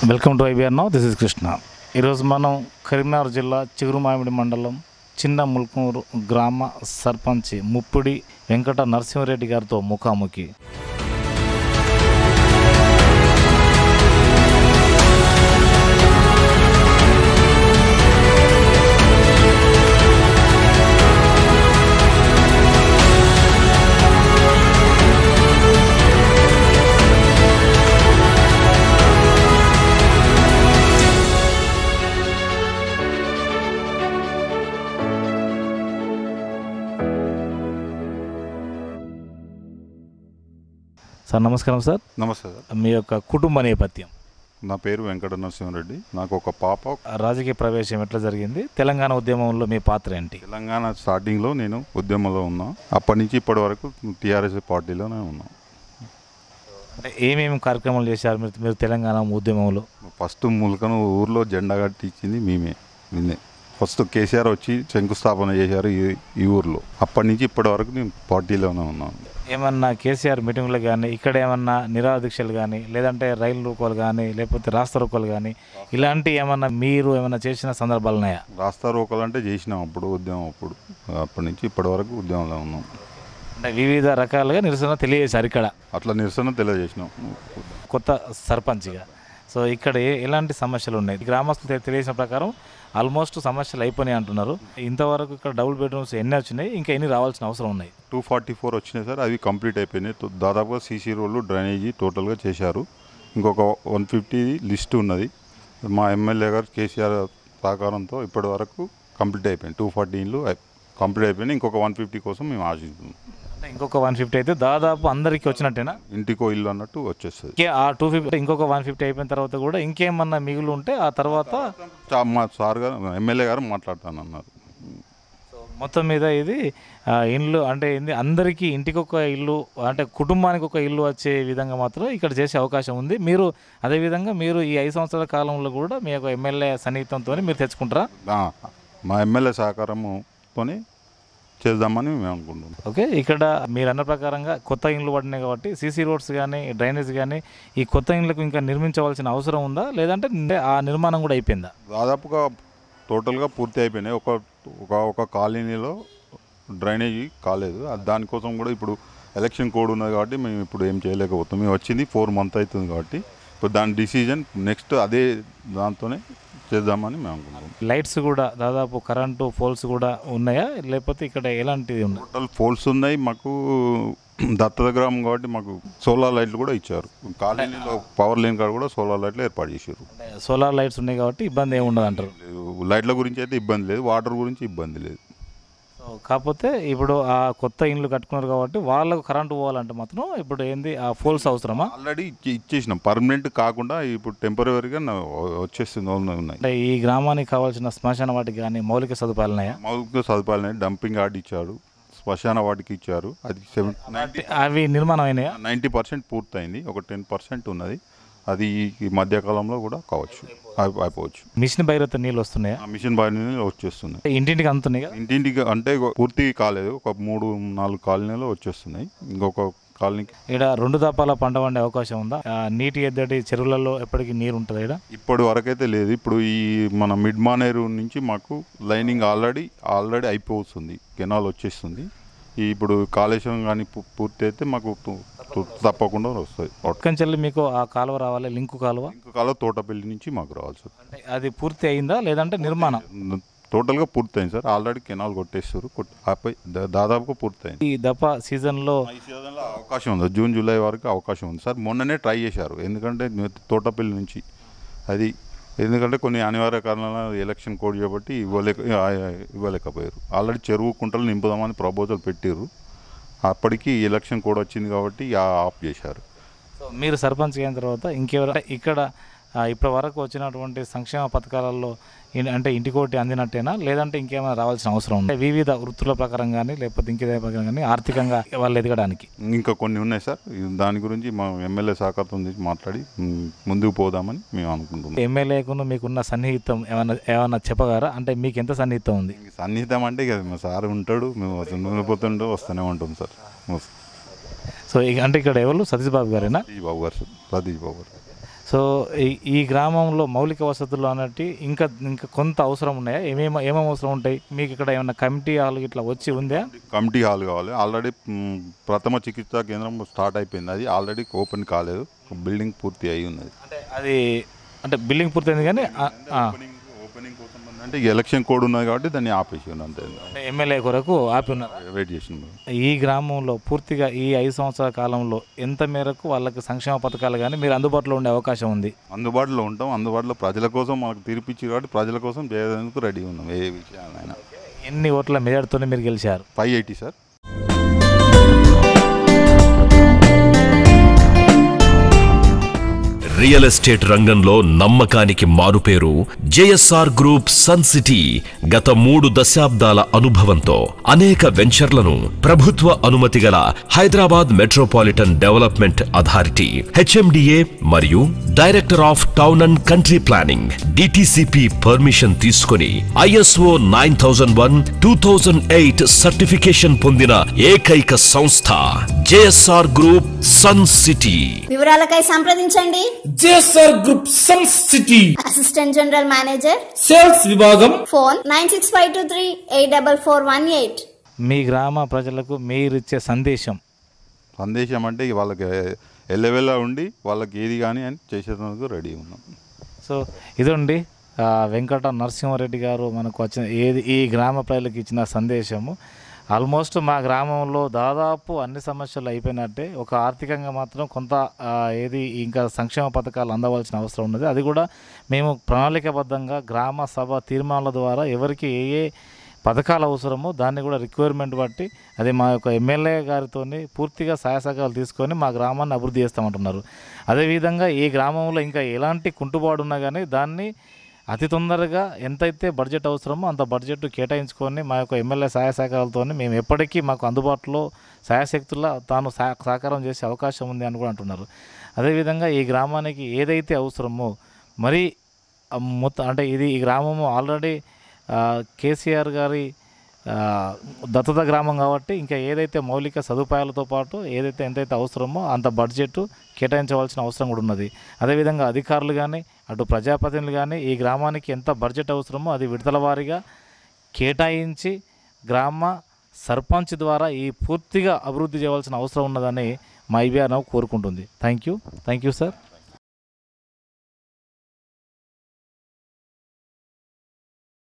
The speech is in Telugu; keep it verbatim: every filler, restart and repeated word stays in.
Welcome to IBR now. This is Krishna. ఈరోజు మనం కరీంనగర్ జిల్లా చిగురుమామిడి మండలం చిన్న ముల్కూరు గ్రామ సర్పంచ్ ముప్పిడి వెంకట నరసింహారెడ్డి గారితో ముఖాముఖి. సార్ నమస్కారం. సార్ నమస్తే సార్. మీ యొక్క కుటుంబ నేపథ్యం? నా పేరు వెంకట నరసింహారెడ్డి. నాకు ఒక పాప. రాజకీయ ప్రవేశం ఎట్లా జరిగింది? తెలంగాణ ఉద్యమంలో మీ పాత్ర ఏంటి? తెలంగాణ స్టార్టింగ్లో నేను ఉద్యమంలో ఉన్నా. అప్పటి నుంచి ఇప్పటి వరకు టీఆర్ఎస్ పార్టీలోనే ఉన్నా. అంటే ఏమేమి కార్యక్రమాలు చేశారు మీరు మీరు తెలంగాణ ఉద్యమంలో? ఫస్ట్ ములకను ఊర్లో జెండా కట్టి ఇచ్చింది మేమే. నిన్నే ఫస్ట్ కేసీఆర్ వచ్చి శంకుస్థాపన చేశారు ఈ ఈ ఊర్లో. అప్పటి నుంచి ఇప్పటి వరకు నేను పార్టీలోనే ఉన్నాను. ఏమన్నా కేసీఆర్ మీటింగ్లు కానీ ఇక్కడ ఏమన్నా నిరాదీక్షలు కానీ లేదంటే రైలు రూపాలు కానీ లేకపోతే రాస్తా రూపాలు కానీ ఇలాంటి ఏమన్నా మీరు ఏమన్నా చేసిన సందర్భాలు ఉన్నాయా? రాస్తా రోకలు అంటే చేసినాం అప్పుడు ఉద్యమం. అప్పుడు అప్పటి నుంచి ఇప్పటి వరకు ఉద్యమంలో ఉన్నాం. అంటే వివిధ రకాలుగా నిరసన తెలియజేశారు ఇక్కడ. అట్లా నిరసన తెలియజేసినాం కొత్త సర్పంచ్గా. సో ఇక్కడ ఎలాంటి సమస్యలు ఉన్నాయి? గ్రామస్తులు తెలియజేసిన ప్రకారం ఆల్మోస్ట్ సమస్యలు అయిపోయినాయి అంటున్నారు. ఇంతవరకు ఇక్కడ డబుల్ బెడ్రూమ్స్ ఎన్ని వచ్చినాయి, ఇంకా ఎన్ని రావాల్సిన అవసరం ఉన్నాయి? టూ ఫార్టీ ఫోర్ వచ్చినాయి సార్. అవి కంప్లీట్ అయిపోయినాయి. దాదాపుగా సీసీ రోడ్లు డ్రైనేజీ టోటల్గా చేశారు. ఇంకొక వన్ ఫిఫ్టీ లిస్ట్ ఉన్నది. మా ఎమ్మెల్యే గారు కేసీఆర్ సహకారంతో ఇప్పటి వరకు కంప్లీట్ అయిపోయింది. టూ ఫార్టీ ఇండ్లు కంప్లీట్ అయిపోయినాయి. ఇంకొక వన్ ఫిఫ్టీ కోసం మేము ఆశిస్తున్నాం. అంటే ఇంకొక వన్ ఫిఫ్టీ అయితే దాదాపు అందరికీ వచ్చినట్టేనా? ఇంటికో ఇల్లు అన్నట్టు వచ్చేస్తుంది. ఆ టూ ఫిఫ్టీ ఇంకొక వన్ ఫిఫ్టీ అయిపోయిన తర్వాత కూడా ఇంకేమన్నా మిగులు ఉంటే ఆ తర్వాత మా సార్ గారు ఎమ్మెల్యే గారు మాట్లాడతానన్నారు. మొత్తం మీద ఇది ఇండ్లు అంటే ఏంది అందరికీ ఇంటికి ఒక ఇల్లు అంటే కుటుంబానికి ఒక ఇల్లు వచ్చే విధంగా మాత్రం ఇక్కడ చేసే అవకాశం ఉంది. మీరు అదేవిధంగా మీరు ఈ ఐదు సంవత్సరాల కాలంలో కూడా మీ యొక్క ఎమ్మెల్యే సన్నిహితంతో మీరు తెచ్చుకుంటారా? మా ఎమ్మెల్యే సహకారంతోనే చేద్దామని మేము అనుకుంటున్నాం. ఓకే. ఇక్కడ మీరు అన్న ప్రకారంగా కొత్త ఇండ్లు పడినాయి కాబట్టి సీసీ రోడ్స్ కానీ డ్రైనేజ్ కానీ ఈ కొత్త ఇండ్లకు ఇంకా నిర్మించవలసిన అవసరం ఉందా, లేదంటే ఆ నిర్మాణం కూడా అయిపోయిందా? దాదాపుగా టోటల్గా పూర్తి అయిపోయినాయి. ఒక ఒక ఒక కాలనీలో డ్రైనేజీ కాలేదు. దానికోసం కూడా ఇప్పుడు ఎలక్షన్ కోడ్ ఉన్నది కాబట్టి మేము ఇప్పుడు ఏం చేయలేకపోతాం. మేము వచ్చింది ఫోర్ మంత్ అవుతుంది కాబట్టి ఇప్పుడు దాని డిసిజన్ నెక్స్ట్ అదే దాంతోనే చేద్దామని మేము అనుకుంటున్నాం. లైట్స్ కూడా దాదాపు కరెంటు పోల్స్ కూడా ఉన్నాయా, లేకపోతే ఇక్కడ ఎలాంటివి ఉన్నాయి? టోటల్ పోల్స్ ఉన్నాయి. మాకు దత్తత గ్రామం కాబట్టి మాకు సోలార్ లైట్లు కూడా ఇచ్చారు. కాలనీలో పవర్ లేని కాడ కూడా సోలార్ లైట్లు ఏర్పాటు చేశారు. సోలార్ లైట్స్ ఉన్నాయి కాబట్టి ఇబ్బంది ఏమి ఉండదు అంటారు. లైట్ల గురించి అయితే ఇబ్బంది లేదు, వాటర్ గురించి ఇబ్బంది లేదు. కాకపోతే ఇప్పుడు ఆ కొత్త ఇండ్లు కట్టుకున్నారు కాబట్టి వాళ్ళకు కరెంటు పోవాలంటే మాత్రం ఇప్పుడు ఏంది ఆ పోల్స్ అవసరమా? ఆల్రెడీ ఇచ్చేసినాం. పర్మనెంట్ కాకుండా ఇప్పుడు టెంపరీగా వచ్చేస్తుంది ఉన్నాయి. అంటే ఈ గ్రామానికి కావాల్సిన శ్మశాన వాటికి కానీ మౌలిక సదుపాయాలు ఉన్నాయా? మౌలిక సదుపాయాలు ఉన్నాయి. డంపింగ్ యార్డ్ ఇచ్చారు, శ్మశాన వాటికి ఇచ్చారు. అది సెవెన్ అవి నిర్మాణం అయినాయా? నైంటీ పర్సెంట్ పూర్తయింది. ఒక టెన్ పర్సెంట్ ఉన్నది. అది ఈ మధ్యకాలంలో కూడా కావచ్చు, అయిపోవచ్చు. మిషన్ భగీరథ నీళ్ళు వస్తున్నాయా? మిషన్ భగీరథ నీళ్ళు వచ్చేస్తున్నాయి. ఇంటింటికి అందుతున్నాయి కదా? ఇంటింటికి అంటే పూర్తి కాలేదు, ఒక మూడు నాలుగు కాలనీలు వచ్చేస్తున్నాయి. ఇంకొక కాలనీకి ఇక్కడ రెండు దపాల పంట పండే అవకాశం ఉందా? నీటి ఎద్దడి చెరువులలో ఎప్పటికీ నీరు ఉంటుంది ఇక్కడ? ఇప్పటి వరకైతే లేదు. ఇప్పుడు ఈ మన మిడ్ మానేరు నుంచి మాకు లైనింగ్ ఆల్రెడీ ఆల్రెడీ అయిపోతుంది. కెనాల్ వచ్చేస్తుంది. ఇప్పుడు కాళేశ్వరం కానీ పూర్తి అయితే మాకు తప్పకుండా వస్తుంది. ఒక్కంచెల్లి మీకు ఆ కాలువ రావాలి, లింకు కాలువ. లింకు కాలువ తోటపల్లి నుంచి మాకు రావాలి సార్. అంటే అది పూర్తి అయిందా లేదంటే నిర్మాణం? టోటల్గా పూర్తయింది సార్. ఆల్రెడీ కెనాల్ కొట్టేస్తారు. ఆపై దాదాపుగా పూర్తయింది. ఈ దప సీజన్లో ఈ సీజన్లో అవకాశం ఉంది. జూన్ జూలై వరకు అవకాశం ఉంది సార్. మొన్ననే ట్రై చేశారు. ఎందుకంటే తోటపల్లి నుంచి అది ఎందుకంటే కొన్ని అనివార్య కారణాల ఎలక్షన్ కోడ్ చేయబట్టి ఇవ్వలేక ఇవ్వలేకపోయారు. ఆల్రెడీ చెరువు కుంటలు నింపుదామని ప్రపోజల్ పెట్టారు. అప్పటికి ఎలక్షన్ కోడ్ వచ్చింది కాబట్టి ఆఫ్ చేశారు. సో మీరు సర్పంచ్ అయిన తర్వాత ఇంకెవరు ఇక్కడ ఇప్పటి వరకు వచ్చినటువంటి సంక్షేమ పథకాలలో అంటే ఇంటికోటి అందినట్టేనా, లేదంటే ఇంకేమైనా రావాల్సిన అవసరం ఉంది? వివిధ వృత్తుల ప్రకారం కానీ లేకపోతే ఇంకేదే ప్రకారం కానీ ఆర్థికంగా వాళ్ళు ఎదగడానికి ఇంకా కొన్ని ఉన్నాయి సార్. దాని గురించి మా ఎమ్మెల్యే సహకారంతో మాట్లాడి ముందుకు పోదామని మేము అనుకుంటున్నాం. ఎమ్మెల్యేకు మీకున్న సన్నిహితం ఏమైనా ఏమైనా చెప్పగారా? అంటే మీకు ఎంత సన్నిహితం ఉంది? సన్నిహితం అంటే ఇక మా సార్ ఉంటాడు, మేము పోతుంటూ వస్తూనే ఉంటాం సార్. సో అంటే ఇక్కడ ఎవరు? సతీష్ బాబు గారేనా? సతీష్ బాబు గారు సార్. సతీష్ బాబు గారు. సో ఈ ఈ గ్రామంలో మౌలిక వసతులు అన్నట్టు ఇంకా ఇంకా కొంత అవసరం ఉన్నాయా? ఏమేమి ఏమేమి అవసరం ఉంటాయి మీకు? ఇక్కడ ఏమన్నా కమిటీ హాల్ ఇట్లా వచ్చి ఉందా? కమిటీ హాల్ కావాలి. ఆల్రెడీ మ్, ప్రథమ చికిత్సా కేంద్రం స్టార్ట్ అయిపోయింది, అది ఆల్రెడీ ఓపెన్ కాలేదు, బిల్డింగ్ పూర్తి అయి ఉన్నది. అంటే అది అంటే బిల్డింగ్ పూర్తయింది కానీ ఆ, ఆ, ఓపెనింగ్ ఓపెనింగ్ కోసం అంటే ఈ ఎలక్షన్ కోడ్ ఉన్నది కాబట్టి దాన్ని ఆపేసి ఉన్నాం, అంతే. అంటే ఎమ్మెల్యే కొరకు ఆపి ఉన్నారు. వెయిట్ చేసినాం. ఈ గ్రామంలో పూర్తిగా ఈ ఐదు సంవత్సరాల కాలంలో ఎంత మేరకు వాళ్ళకి సంక్షేమ పథకాలు కానీ మీరు అందుబాటులో ఉండే అవకాశం ఉంది? అందుబాటులో ఉంటాం, అందుబాటులో ప్రజల కోసం మనకు తీర్పిచ్చి కాబట్టి ప్రజల కోసం చేయడానికి రెడీ ఉన్నాం. ఏ విషయాలైనా. ఎన్ని ఓట్ల మెజార్టీతోనే మీరు గెలిచారు? Five eighty sir. Real estate రంగంలో నమ్మకానికి మారుపేరు జేఎస్ఆర్ గ్రూప్ సన్ సిటీ. గత మూడు దశాబ్దాల అనుభవంతో అనేక వెంచర్లను ప్రభుత్వ అనుమతి గల Hyderabad Metropolitan Development Authority HMDA మరియు Director of Town and Country Planning DTCP permission తీసుకుని ISO nine thousand one two thousand eight certification పొందిన ఏకైక సంస్థ జేఎస్ఆర్ గ్రూప్ సన్ సిటీ. వివరాలకై సంప్రదించండి JSR Group Sun City, assistant general manager, sales విభాగం, phone nine six five two three eight double four one eight. మీ గ్రామ ప్రజలకు మీరిచ్చే సందేశం? సందేశం అంటే వాళ్ళకి ఎల్లవెల్లా ఉండి వాళ్ళకి ఏది కానీ అని చేసేందుకు రెడీ ఉన్నాం. సో ఇదండి వెంకట నరసింహారెడ్డి గారు మనకు వచ్చిన ఏది ఈ గ్రామ ప్రజలకు ఇచ్చిన సందేశము. ఆల్మోస్ట్ మా గ్రామంలో దాదాపు అన్ని సమస్యలు అయిపోయినట్టే. ఒక ఆర్థికంగా మాత్రం కొంత ఏది ఇంకా సంక్షేమ పథకాలు అందవలసిన అవసరం ఉన్నది. అది కూడా మేము ప్రణాళికాబద్ధంగా గ్రామ సభ తీర్మానాల ద్వారా ఎవరికి ఏ ఏ పథకాలు అవసరమో దాన్ని కూడా రిక్వైర్మెంట్ బట్టి అది మా యొక్క ఎమ్మెల్యే గారితో పూర్తిగా సహాయ సహకారాలు తీసుకొని మా గ్రామాన్ని అభివృద్ధి చేస్తామంటున్నారు. అదేవిధంగా ఈ గ్రామంలో ఇంకా ఎలాంటి కుంటుబాటు ఉన్నా కానీ దాన్ని అతి తొందరగా ఎంతైతే బడ్జెట్ అవసరమో అంత బడ్జెట్ కేటాయించుకొని మా యొక్క ఎమ్మెల్యే సహాయ సహకారాలతో మేము ఎప్పటికీ మాకు అందుబాటులో సహాయశక్తుల తాను సహకారం చేసే అవకాశం ఉంది అని కూడా అంటున్నారు. అదేవిధంగా ఈ గ్రామానికి ఏదైతే అవసరమో మరి మొత్తం అంటే ఇది ఈ గ్రామము ఆల్రెడీ కేసీఆర్ గారి దత్తత గ్రామం కాబట్టి ఇంకా ఏదైతే మౌలిక సదుపాయాలతో పాటు ఏదైతే ఎంతైతే అవసరమో అంత బడ్జెట్ కేటాయించవలసిన అవసరం కూడా ఉన్నది. అదేవిధంగా అధికారులు కానీ అటు ప్రజాప్రతినిధులు కానీ ఈ గ్రామానికి ఎంత బడ్జెట్ అవసరమో అది విడతల వారీగా కేటాయించి గ్రామ సర్పంచ్ ద్వారా ఈ పూర్తిగా అభివృద్ధి చేయవలసిన అవసరం ఉన్నదని మా ఐబీఆర్ కోరుకుంటుంది. Thank you thank you sir.